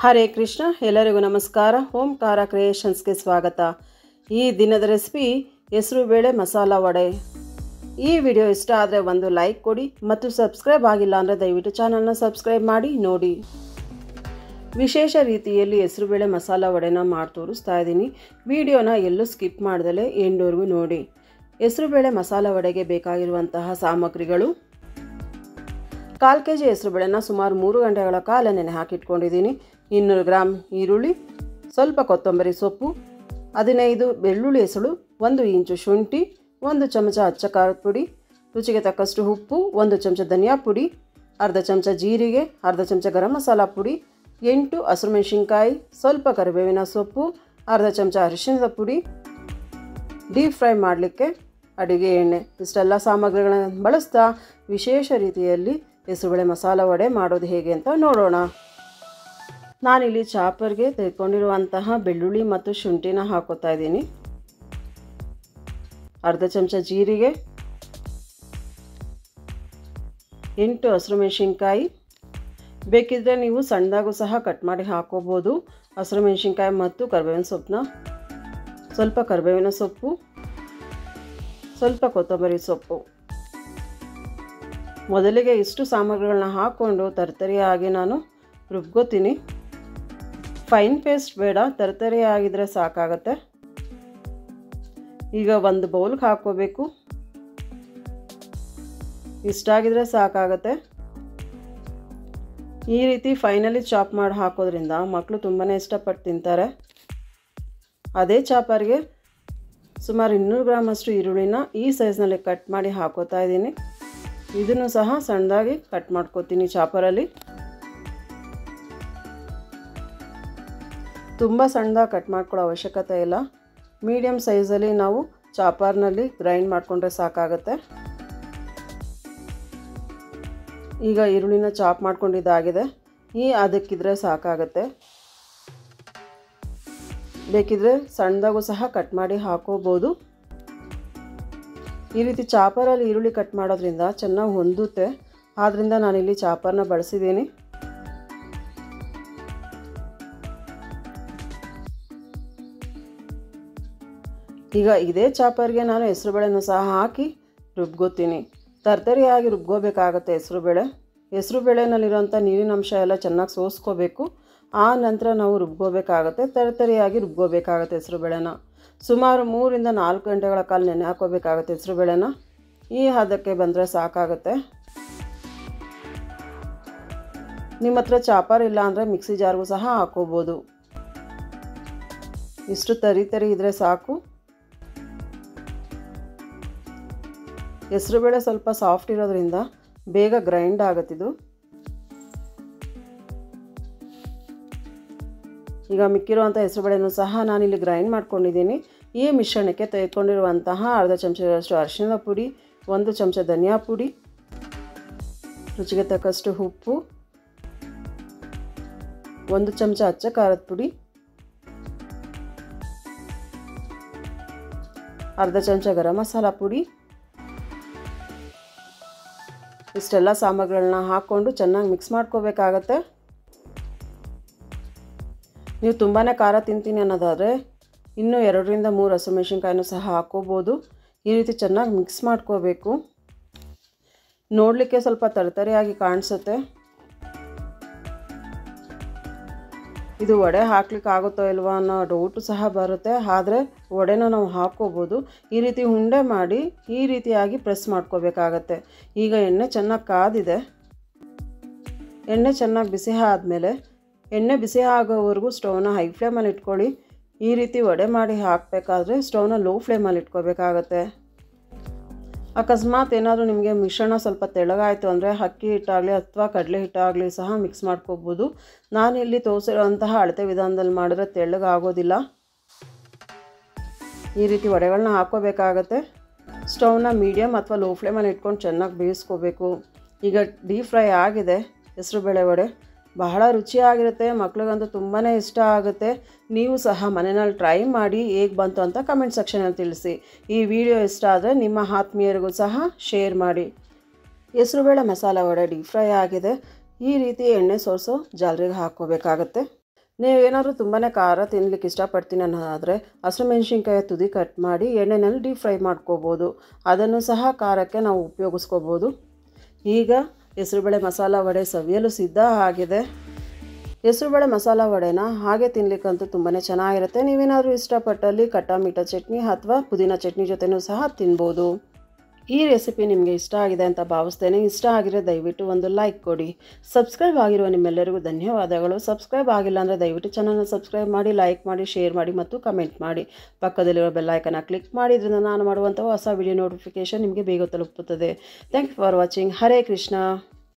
ಹರೇ ಕೃಷ್ಣ, ಎಲ್ಲರಿಗೂ ನಮಸ್ಕಾರ. ಓಂಕಾರ ಕ್ರಿಯೇಷನ್ಸ್ಗೆ ಸ್ವಾಗತ. ಈ ದಿನದ ರೆಸಿಪಿ ಹೆಸರು ಬೇಳೆ ಮಸಾಲ ವಡೆ. ಈ ವಿಡಿಯೋ ಇಷ್ಟ ಆದರೆ ಒಂದು ಲೈಕ್ ಕೊಡಿ ಮತ್ತು ಸಬ್ಸ್ಕ್ರೈಬ್ ಆಗಿಲ್ಲ ಅಂದರೆ ದಯವಿಟ್ಟು ಚಾನಲ್ನ ಸಬ್ಸ್ಕ್ರೈಬ್ ಮಾಡಿ ನೋಡಿ. ವಿಶೇಷ ರೀತಿಯಲ್ಲಿ ಹೆಸರು ಬೇಳೆ ಮಸಾಲ ವಡೆನ ಮಾಡಿ ತೋರಿಸ್ತಾ ಇದ್ದೀನಿ. ವಿಡಿಯೋನ ಎಲ್ಲೂ ಸ್ಕಿಪ್ ಮಾಡ್ದಲೇ ಎಂಡ್ವರೆಗೂ ನೋಡಿ. ಹೆಸರು ಬೇಳೆ ಮಸಾಲ ವಡೆಗೆ ಬೇಕಾಗಿರುವಂತಹ ಸಾಮಗ್ರಿಗಳು: 1/4 kg ಹೆಸರುಬೇಳೆನ ಸುಮಾರು 3 ಗಂಟೆಗಳ ಕಾಲ ನೆನೆ ಹಾಕಿಟ್ಕೊಂಡಿದ್ದೀನಿ. 200 ಗ್ರಾಮ್ ಈರುಳ್ಳಿ, ಸ್ವಲ್ಪ ಕೊತ್ತಂಬರಿ ಸೊಪ್ಪು, 15 ಬೆಳ್ಳುಳ್ಳಿ ಹೆಸಳು, 1 ಇಂಚು ಶುಂಠಿ, 1 ಚಮಚ ಅಚ್ಚ ಖಾರದ ಪುಡಿ, ರುಚಿಗೆ ತಕ್ಕಷ್ಟು ಉಪ್ಪು, 1 ಚಮಚ ಧನಿಯಾ ಪುಡಿ, ಅರ್ಧ ಚಮಚ ಜೀರಿಗೆ, ಅರ್ಧ ಚಮಚ ಗರಂ ಮಸಾಲ ಪುಡಿ, 8 ಹಸಿರುಮೆಣಸಿನ್ಕಾಯಿ, ಸ್ವಲ್ಪ ಕರಿಬೇವಿನ ಸೊಪ್ಪು, ಅರ್ಧ ಚಮಚ ಅರಿಶಿಣದ ಪುಡಿ, ಡೀಪ್ ಫ್ರೈ ಮಾಡಲಿಕ್ಕೆ ಅಡುಗೆ ಎಣ್ಣೆ. ಇಷ್ಟೆಲ್ಲ ಸಾಮಗ್ರಿಗಳನ್ನು ಬಳಸ್ತಾ ವಿಶೇಷ ರೀತಿಯಲ್ಲಿ ಹೆಸರುಬೇಳೆ ಮಸಾಲ ವಡೆ ಮಾಡೋದು ಹೇಗೆ ಅಂತ ನೋಡೋಣ. ನಾನಿಲ್ಲಿ ಚಾಪರ್ಗೆ ತೆಗೆದುಕೊಂಡಿರುವಂತಹ ಬೆಳ್ಳುಳ್ಳಿ ಮತ್ತು ಶುಂಠಿನ ಹಾಕೋತಾ ಇದ್ದೀನಿ. ಅರ್ಧ ಚಮಚ ಜೀರಿಗೆ, 8 ಹಸಿರುಮೆಣಸಿನ್ಕಾಯಿ. ಬೇಕಿದ್ದರೆ ನೀವು ಸಣ್ಣದಾಗೂ ಸಹ ಕಟ್ ಮಾಡಿ ಹಾಕೋಬೋದು. ಹಸಿರುಮೆಣಸಿನ್ಕಾಯಿ ಮತ್ತು ಕರಿಬೇವಿನ ಸೊಪ್ಪನ್ನ, ಸ್ವಲ್ಪ ಕರಿಬೇವಿನ ಸೊಪ್ಪು, ಸ್ವಲ್ಪ ಕೊತ್ತಂಬರಿ ಸೊಪ್ಪು. ಮೊದಲಿಗೆ ಇಷ್ಟು ಸಾಮಗ್ರಿಗಳನ್ನ ಹಾಕ್ಕೊಂಡು ತರ್ತರಿಯಾಗಿ ನಾನು ರುಬ್ಕೋತೀನಿ. ಫೈನ್ ಪೇಸ್ಟ್ ಬೇಡ, ತರ್ತರಿಯಾಗಿದ್ದರೆ ಸಾಕಾಗತ್ತೆ. ಈಗ ಒಂದು ಬೌಲ್ಗೆ ಹಾಕ್ಕೋಬೇಕು. ಇಷ್ಟಾಗಿದ್ರೆ ಸಾಕಾಗತ್ತೆ. ಈ ರೀತಿ ಫೈನಲಿ ಚಾಪ್ ಮಾಡಿ ಹಾಕೋದ್ರಿಂದ ಮಕ್ಕಳು ತುಂಬಾ ಇಷ್ಟಪಟ್ಟು ತಿಂತಾರೆ. ಅದೇ ಚಾಪರ್ಗೆ ಸುಮಾರು 200 ಗ್ರಾಮ್ ಅಷ್ಟು ಈರುಳ್ಳಿನ ಈ ಸೈಜ್ನಲ್ಲಿ ಕಟ್ ಮಾಡಿ ಹಾಕೋತಾ ಇದ್ದೀನಿ. ಇದನ್ನು ಸಹ ಸಣ್ಣದಾಗಿ ಕಟ್ ಮಾಡ್ಕೋತೀನಿ ಚಾಪರಲ್ಲಿ. ತುಂಬ ಸಣ್ಣದಾಗಿ ಕಟ್ ಮಾಡ್ಕೊಳ್ಳೋ ಅವಶ್ಯಕತೆ ಇಲ್ಲ. ಮೀಡಿಯಮ್ ಸೈಜಲ್ಲಿ ನಾವು ಚಾಪರ್ನಲ್ಲಿ ಗ್ರೈಂಡ್ ಮಾಡಿಕೊಂಡ್ರೆ ಸಾಕಾಗುತ್ತೆ. ಈಗ ಈರುಳ್ಳಿನ ಚಾಪ್ ಮಾಡ್ಕೊಂಡಿದ್ದಾಗಿದೆ. ಅದಕ್ಕಿದ್ರೆ ಸಾಕಾಗುತ್ತೆ. ಬೇಕಿದ್ರೆ ಸಣ್ಣದಾಗೂ ಸಹ ಕಟ್ ಮಾಡಿ ಹಾಕೋಬೋದು. ಈ ರೀತಿ ಚಾಪರಲ್ಲಿ ಈರುಳ್ಳಿ ಕಟ್ ಮಾಡೋದ್ರಿಂದ ಚೆನ್ನಾಗಿ ಹೊಂದುತ್ತೆ. ಆದ್ದರಿಂದ ನಾನಿಲ್ಲಿ ಚಾಪರ್ನ ಬಳಸಿದ್ದೀನಿ. ಈಗ ಇದೇ ಚಾಪರ್ಗೆ ನಾನು ಹೆಸರುಬೇಳೆನೂ ಸಹ ಹಾಕಿ ರುಬ್ಕೋತೀನಿ. ತರ್ತರಿಯಾಗಿ ರುಬ್ಕೋಬೇಕಾಗತ್ತೆ ಹೆಸರುಬೇಳೆ. ಹೆಸರುಬೇಳೆನಲ್ಲಿರೋಂಥ ನೀರಿನ ಅಂಶ ಎಲ್ಲ ಚೆನ್ನಾಗಿ ಸೋಸ್ಕೋಬೇಕು. ಆ ನಂತರ ನಾವು ರುಬ್ಕೋಬೇಕಾಗತ್ತೆ. ತರ್ತರಿಯಾಗಿ ರುಬ್ಕೋಬೇಕಾಗತ್ತೆ ಹೆಸರುಬೇಳೆನ. ಸುಮಾರು 3 ರಿಂದ 4 ಗಂಟೆಗಳ ಕಾಲ ನೆನೆ ಹಾಕೋಬೇಕಾಗತ್ತೆ ಹೆಸರುಬೇಳೆನ. ಈ ಹದಕ್ಕೆ ಬಂದರೆ ಸಾಕಾಗುತ್ತೆ. ನಿಮ್ಮ ಹತ್ರ ಚಾಪರ್ ಇಲ್ಲ ಅಂದರೆ ಮಿಕ್ಸಿ ಜಾರ್ಗೂ ಸಹ ಹಾಕೋಬೋದು. ಇಷ್ಟು ತರಿ ಇದ್ದರೆ ಸಾಕು. ಹೆಸರುಬೇಳೆ ಸ್ವಲ್ಪ ಸಾಫ್ಟ್ ಇರೋದ್ರಿಂದ ಬೇಗ ಗ್ರೈಂಡ್ ಆಗುತ್ತಿದ್ದು. ಈಗ ಮಿಕ್ಕಿರುವಂಥ ಹೆಸರುಬೇಳೆನೂ ಸಹ ನಾನಿಲ್ಲಿ ಗ್ರೈಂಡ್ ಮಾಡ್ಕೊಂಡಿದ್ದೀನಿ. ಈ ಮಿಶ್ರಣಕ್ಕೆ ತೆಗೆದುಕೊಂಡಿರುವಂತಹ ಅರ್ಧ ಚಮಚದಷ್ಟು ಅರಿಶಿಣದ ಪುಡಿ, 1 ಚಮಚ ಧನಿಯಾ ಪುಡಿ, ರುಚಿಗೆ ತಕ್ಕಷ್ಟು ಉಪ್ಪು, 1 ಚಮಚ ಅಚ್ಚ ಖಾರದ ಪುಡಿ, ಅರ್ಧ ಚಮಚ ಗರಂ ಮಸಾಲ ಪುಡಿ. ಇಷ್ಟೆಲ್ಲ ಸಾಮಗ್ರಿಗಳನ್ನ ಹಾಕ್ಕೊಂಡು ಚೆನ್ನಾಗಿ ಮಿಕ್ಸ್ ಮಾಡ್ಕೋಬೇಕಾಗತ್ತೆ. ನೀವು ತುಂಬಾ ಖಾರ ತಿಂತೀನಿ ಅನ್ನೋದಾದರೆ ಇನ್ನೂ 2 ರಿಂದ 3 ಹಸಿರುಮೆಣಸಿನ್ಕಾಯಿನೂ ಸಹ ಹಾಕ್ಕೋಬೋದು. ಈ ರೀತಿ ಚೆನ್ನಾಗಿ ಮಿಕ್ಸ್ ಮಾಡ್ಕೋಬೇಕು. ನೋಡಲಿಕ್ಕೆ ಸ್ವಲ್ಪ ತರತರಿಯಾಗಿ ಕಾಣಿಸುತ್ತೆ. ಇದು ವಡೆ ಹಾಕ್ಲಿಕ್ಕೆ ಆಗುತ್ತೋ ಇಲ್ವೋ ಅನ್ನೋ ಡೌಟು ಸಹ ಬರುತ್ತೆ. ಆದರೆ ವಡೆನ ನಾವು ಹಾಕ್ಕೋಬೋದು. ಈ ರೀತಿ ಉಂಡೆ ಮಾಡಿ ಈ ರೀತಿಯಾಗಿ ಪ್ರೆಸ್ ಮಾಡ್ಕೋಬೇಕಾಗತ್ತೆ. ಈಗ ಎಣ್ಣೆ ಚೆನ್ನಾಗಿ ಕಾದಿದೆ. ಎಣ್ಣೆ ಚೆನ್ನಾಗಿ ಬಿಸಿ ಆದಮೇಲೆ ಎಣ್ಣೆ ಬಿಸಿ ಆಗೋವರೆಗೂ ಸ್ಟವ್ನ ಹೈ ಫ್ಲೇಮಲ್ಲಿ ಇಟ್ಕೊಳ್ಳಿ. ಈ ರೀತಿ ವಡೆ ಮಾಡಿ ಹಾಕಬೇಕಾದ್ರೆ ಸ್ಟವ್ನ ಲೋ ಫ್ಲೇಮಲ್ಲಿ ಇಟ್ಕೋಬೇಕಾಗತ್ತೆ. ಅಕಸ್ಮಾತ್ ಏನಾದರೂ ನಿಮಗೆ ಮಿಶ್ರಣ ಸ್ವಲ್ಪ ತೆಳ್ಳಗಾಯಿತು ಅಂದರೆ ಅಕ್ಕಿ ಹಿಟ್ಟಾಗಲಿ ಅಥವಾ ಕಡಲೆ ಹಿಟ್ಟಾಗಲಿ ಸಹ ಮಿಕ್ಸ್ ಮಾಡ್ಕೋಬೋದು. ನಾನಿಲ್ಲಿ ತೋರಿಸಿರೋಂತಹ ಅಳತೆ ವಿಧಾನದಲ್ಲಿ ಮಾಡಿದ್ರೆ ತೆಳ್ಳಗಾಗೋದಿಲ್ಲ. ಈ ರೀತಿ ವಡೆಗಳನ್ನ ಹಾಕ್ಕೋಬೇಕಾಗತ್ತೆ. ಸ್ಟವ್ನ ಮೀಡಿಯಮ್ ಅಥವಾ ಲೋ ಫ್ಲೇಮಲ್ಲಿ ಇಟ್ಕೊಂಡು ಚೆನ್ನಾಗಿ ಬೇಯಿಸ್ಕೋಬೇಕು. ಈಗ ಡೀಪ್ ಫ್ರೈ ಆಗಿದೆ ಹೆಸರುಬೇಳೆ ವಡೆ. ಬಹಳ ರುಚಿಯಾಗಿರುತ್ತೆ. ಮಕ್ಳಿಗಂತೂ ತುಂಬಾ ಇಷ್ಟ ಆಗುತ್ತೆ. ನೀವು ಸಹ ಮನೆಯಲ್ಲಿ ಟ್ರೈ ಮಾಡಿ ಹೇಗೆ ಬಂತು ಅಂತ ಕಮೆಂಟ್ ಸೆಕ್ಷನಲ್ಲಿ ತಿಳಿಸಿ. ಈ ವಿಡಿಯೋ ಇಷ್ಟ ಆದರೆ ನಿಮ್ಮ ಆತ್ಮೀಯರಿಗೂ ಸಹ ಶೇರ್ ಮಾಡಿ. ಹೆಸರುಬೇಳೆ ಮಸಾಲ ವಡೆ ಡೀಪ್ ಫ್ರೈ ಆಗಿದೆ. ಈ ರೀತಿ ಎಣ್ಣೆ ಸೋಸೋ ಜಾಲರಿಗೆ ಹಾಕ್ಕೋಬೇಕಾಗತ್ತೆ. ನೀವೇನಾದರೂ ತುಂಬಾ ಖಾರ ತಿನ್ನಲಿಕ್ಕೆ ಇಷ್ಟಪಡ್ತೀನಿ ಅನ್ನೋದಾದರೆ ಹಸಿಮೆಣ್ಸಿನ್ಕಾಯಿ ತುದಿ ಕಟ್ ಮಾಡಿ ಎಣ್ಣೆನಲ್ಲಿ ಡೀಪ್ ಫ್ರೈ ಮಾಡ್ಕೋಬೋದು. ಅದನ್ನು ಸಹ ಖಾರಕ್ಕೆ ನಾವು ಉಪಯೋಗಿಸ್ಕೋಬೋದು. ಈಗ ಹೆಸರುಬೇಳೆ ಮಸಾಲ ವಡೆ ಸವಿಯಲು ಸಿದ್ಧ ಆಗಿದೆ. ಹೆಸರುಬೇಳೆ ಮಸಾಲ ವಡೆನ ಹಾಗೆ ತಿನ್ನಲಿಕ್ಕಂತೂ ತುಂಬಾ ಚೆನ್ನಾಗಿರುತ್ತೆ. ನೀವೇನಾದರೂ ಇಷ್ಟಪಟ್ಟಲ್ಲಿ ಖಟ್ಟ ಮೀಠ ಚಟ್ನಿ ಅಥವಾ ಪುದೀನ ಚಟ್ನಿ ಜೊತೆನೂ ಸಹ ತಿನ್ಬೋದು. ಈ ರೆಸಿಪಿ ನಿಮಗೆ ಇಷ್ಟ ಆಗಿದೆ ಅಂತ ಭಾವಿಸ್ತೇನೆ. ಇಷ್ಟ ಆಗಿದ್ರೆ ದಯವಿಟ್ಟು ಒಂದು ಲೈಕ್ ಕೊಡಿ. ಸಬ್ಸ್ಕ್ರೈಬ್ ಆಗಿರುವ ನಿಮ್ಮೆಲ್ಲರಿಗೂ ಧನ್ಯವಾದಗಳು. ಸಬ್ಸ್ಕ್ರೈಬ್ ಆಗಿಲ್ಲ ಅಂದರೆ ದಯವಿಟ್ಟು ಚಾನಲ್ನ ಸಬ್ಸ್ಕ್ರೈಬ್ ಮಾಡಿ, ಲೈಕ್ ಮಾಡಿ, ಶೇರ್ ಮಾಡಿ ಮತ್ತು ಕಮೆಂಟ್ ಮಾಡಿ. ಪಕ್ಕದಲ್ಲಿರೋ ಬೆಲ್ ಐಕನ್ನ ಕ್ಲಿಕ್ ಮಾಡಿ. ಇದರಿಂದ ನಾನು ಮಾಡುವಂಥ ಹೊಸ ವಿಡಿಯೋ ನೋಟಿಫಿಕೇಷನ್ ನಿಮಗೆ ಬೇಗ ತಲುಪುತ್ತದೆ. Thank you for watching. Hare Krishna.